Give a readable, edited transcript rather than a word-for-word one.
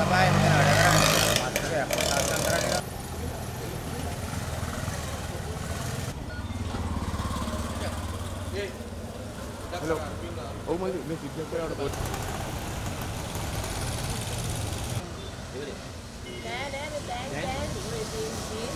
Hello. Oh my God, signal पे out about. Nè, để đi, để.